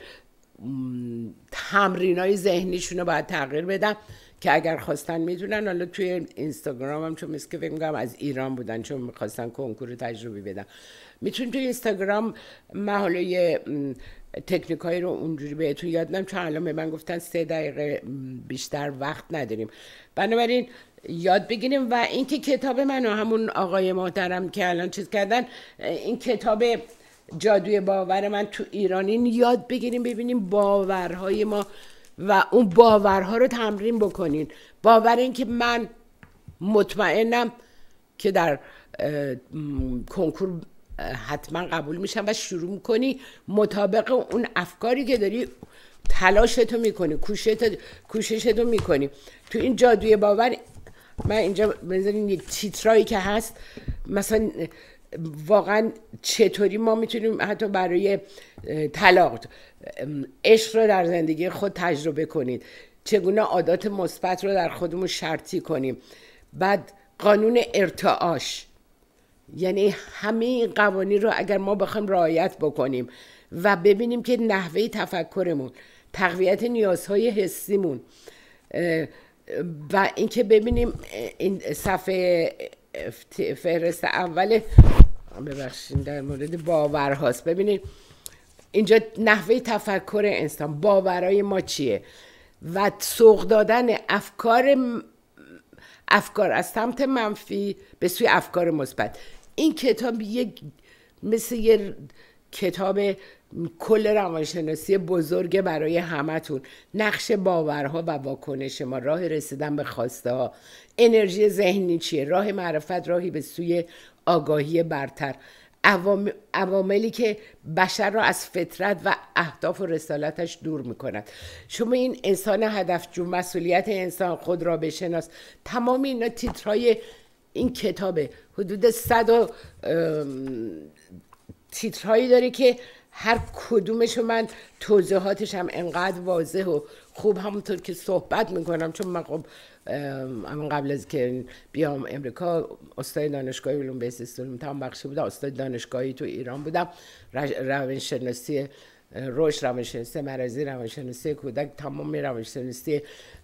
تمرینای ذهنیشون رو باید تغییر بدن که اگر خواستن میتونن. حالا توی اینستاگرام هم چون مثل که فکر می‌کنم از ایران بودن، چون می‌خواستن کنکور تجربی بدن، میتونید توی اینستاگرام محاله تکنیکایی رو اونجوری بهتون یاد بدم، چون الان به من گفتن 3 دقیقه بیشتر وقت نداریم. بنابراین یاد بگیریم. و این که کتاب من و همون آقای محترم که الان چیز کردن، این کتاب جادوی باور من تو ایرانین، یاد بگیریم، ببینیم باورهای ما و اون باورها رو تمرین بکنین. باور این که من مطمئنم که در کنکور حتما قبول میشم و شروع میکنی مطابق اون افکاری که داری تلاشتو میکنی، کوششتو میکنی. تو این جادوی باور من اینجا بذارین یک تیترایی که هست، مثلا واقعا چطوری ما میتونیم حتی برای طلاق عشق رو در زندگی خود تجربه کنید، چگونه عادات مثبت رو در خودمون شرطی کنیم. بعد قانون ارتعاش، یعنی همه این قوانین رو اگر ما بخوایم رعایت بکنیم و ببینیم که نحوه تفکرمون، تقویت نیازهای حسیمون و اینکه ببینیم این صفحه فهرست اول ببخشید در مورد باورهاست، ببینید اینجا نحوه تفکر انسان، باورهای ما چیه و سوق دادن افکار از سمت منفی به سوی افکار مثبت. این کتاب مثل یه کتاب کل روانشناسی بزرگ برای همتون. نقش باورها و واکنش ما، راه رسیدن به خواسته ها، انرژی ذهنی چیه، راه معرفت، راهی به سوی آگاهی برتر، عواملی که بشر را از فطرت و اهداف و رسالتش دور میکنند. شما این انسان هدفجو، مسئولیت انسان، خود را بشناس، تمام اینا تیترهای این کتابه. حدود 100 تیترهایی داره که هر کدومشو من توضیحاتش هم انقدر واضح و خوب همونطور که صحبت میکنم، چون من خب قبل از که بیام امریکا استاد دانشگاه علوم بهزیستی تمام بخشی بودم، استاد دانشگاهی تو ایران بودم، روانشناسی رشد، روانشناسی مرزی، روانشناسی کودک، تمام روانشناسی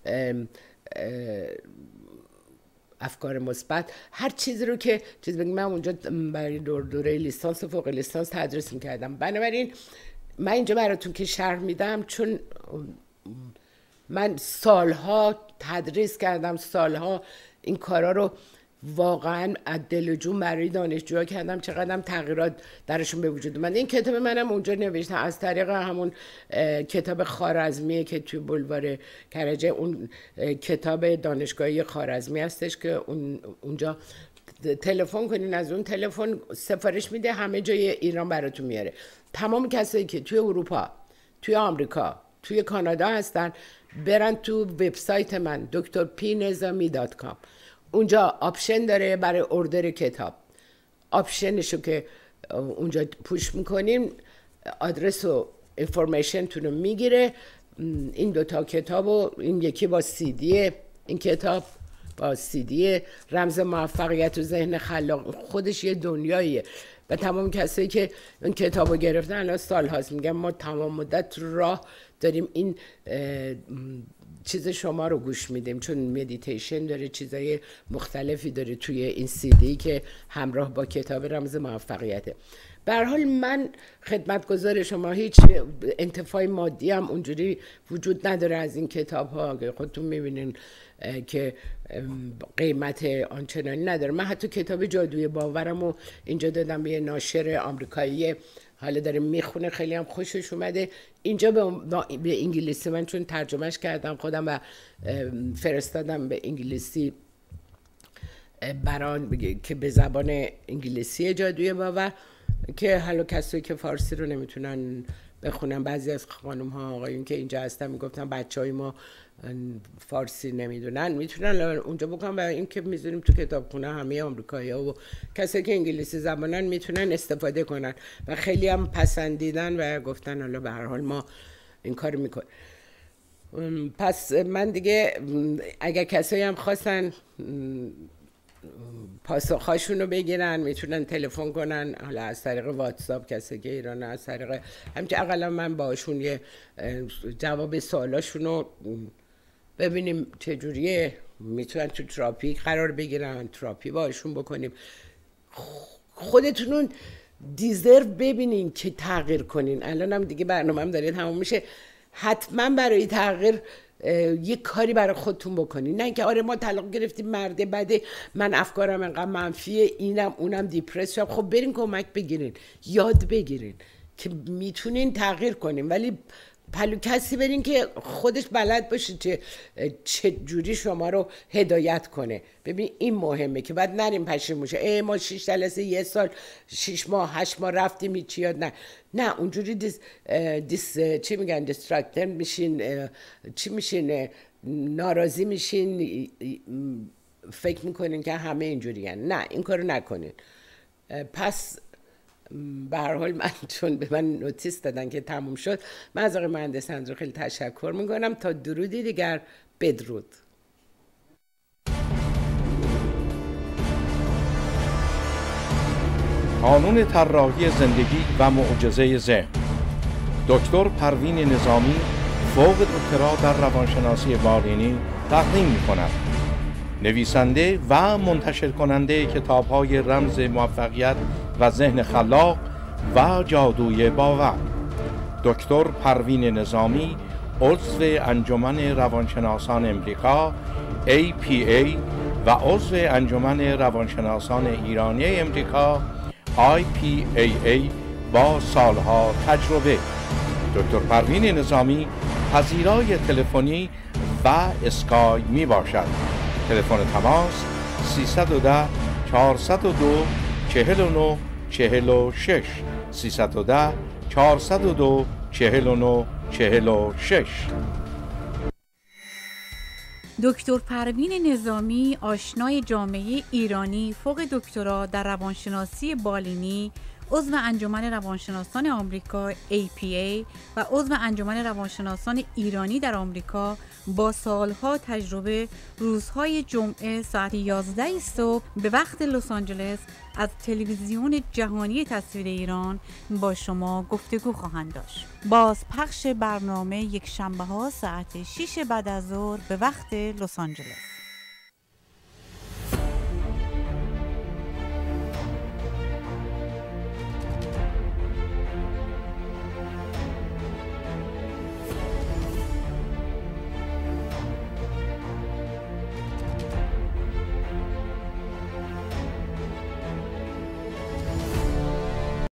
افکار مثبت، هر چیزی رو که چیز بگم من اونجا برای دوره لیسانس و فوق لیسانس تدریس میکردم. بنابراین من اینجا براتون که شرح میدم، چون من سالها تدریس کردم سالها این کارا رو واقعا از دل و جون برای دانشجوها کردم، چقدر تغییرات درشون به وجود اومد. این کتاب منم اونجا نوشتم از طریق همون کتاب خوارزمیه که توی بولوار کرجه، اون کتاب دانشگاهی خوارزمی هستش که اونجا تلفن کنین، از اون تلفن سفارش میده، همه جای ایران براتون میاره. تمام کسایی که توی اروپا، توی آمریکا، توی کانادا هستن برن تو وبسایت من drpnizami.com. اونجا آپشن داره برای اوردر کتاب. آپشنشو که اونجا پوش میکنیم آدرس و اینفورمیشن تونو میگیره. این دوتا کتاب و این یکی با CD، این کتاب با CD رمز موفقیت و ذهن خلاق، خودش یه دنیاییه و تمام کسایی که این کتابو گرفتن الان سال هاست میگن ما تمام مدت راه داریم این چیز شما رو گوش میدیم، چون مدیتیشن داره، چیزای مختلفی داره توی این CD که همراه با کتاب رمز موفقیته. به هر حال من خدمتگزار شما، هیچ انتفاع مادی هم اونجوری وجود نداره از این کتاب ها که خودتون میبینین که قیمت آنچنانی نداره. من حتی کتاب جادوی باورم رو اینجا دادم به یه ناشر آمریکایی، حالا داره میخونه، خیلی هم خوشش اومده. اینجا به انگلیسی من چون ترجمهش کردم خودم و فرستادم به انگلیسی بران که به زبان انگلیسی جادوی باور، که حالا کسایی که فارسی رو نمیتونن بخونن، بعضی از خانم ها آقایون که اینجا هستن میگفتن بچهای ما فارسی نمیدونن، میتونن اونجا بکنن. و این که میذاریم تو کتابخونه همه آمریکایی‌ها و کسایی که انگلیسی زبانن میتونن استفاده کنن و خیلی هم پسندیدن و گفتن حالا به هر حال ما این کارو میکنیم. پس من دیگه اگر کسایی هم خواستن پاسخهاشون رو بگیرن میتونن تلفن کنن، حالا از طریق واتساپ کسی که ایران، از طریق همچه اقلا من باشون یه جواب سوالاشون رو ببینیم چجوریه، میتونن تو تراپی قرار بگیرن، تراپی باشون بکنیم. خودتونون دیزرو ببینین که تغییر کنین. الان هم دیگه برنامه هم داره تموم میشه، حتما برای تغییر یه کاری برای خودتون بکنین، نه اینکه آره ما طلاق گرفتیم مرده بده، من افکارم انقدر منفیه، اینم اونم دیپرس شدم. خب برین کمک بگیرین، یاد بگیرین که میتونین تغییر کنین، ولی پلو کسی برین که خودش بلد باشه چه جوری شما رو هدایت کنه. ببین این مهمه که بعد نریم پشیمون شه ما 6 جلسه 1 سال 6 ماه 8 ماه رفتیم هیچ یاد نه اونجوری چی میگن دیسترکتر میشین، چی میشین، ناراضی میشین، فکر میکنین که همه اینجوری هن. نه این کارو نکنین. پس به هر حال من چون به من نوتیس دادن که تموم شد، من از آقای مهندس اندرو خیلی تشکر میکنم. تا درودی دیگر، بدرود. قانون طراحی زندگی و معجزه ذهن. دکتر پروین نظامی فوق دکترا در روانشناسی بالینی تقدیم می‌کند. نویسنده و منتشر کننده کتاب‌های رمز موفقیت و ذهن خلاق و جادوی باور. دکتر پروین نظامی عضو انجمن روانشناسان امریکا APA و عضو انجمن روانشناسان ایرانی امریکا IPAA با سالها تجربه. دکتر پروین نظامی پذیرای تلفنی و اسکای می باشد. تلفن تماس 310 402 49 46 310 402 49 46. دکتر پروین نظامی آشنای جامعه ایرانی فوق دکترا در روانشناسی بالینی، عضو انجمن روانشناسان آمریکا APA و عضو انجمن روانشناسان ایرانی در آمریکا با سالها تجربه، روزهای جمعه ساعت 11 صبح به وقت لس آنجلس از تلویزیون جهانی تصویر ایران با شما گفتگو خواهند داشت. باز پخش برنامه یک شنبه ها ساعت 6 بعد از ظهر به وقت لس آنجلس.